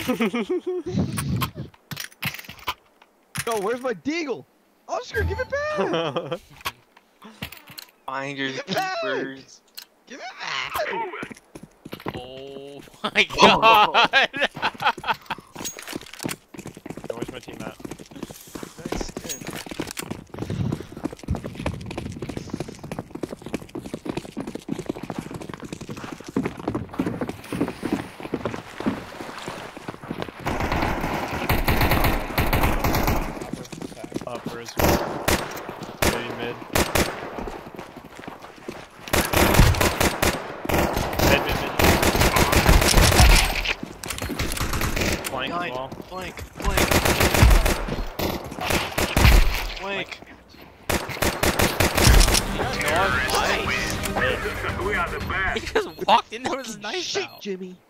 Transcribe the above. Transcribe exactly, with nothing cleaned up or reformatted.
Yo, where's my deagle? Oscar, give it back! Find your Give it back! keepers. Give it back! Oh my god! Where's my team at? Nice skin. Uppers. Maybe mid. Mid, mid, mid. Flank Behind. wall. Flank. Flank. Flank. Nice. We are the best. He just walked in there with his knife Shit, out. Jimmy.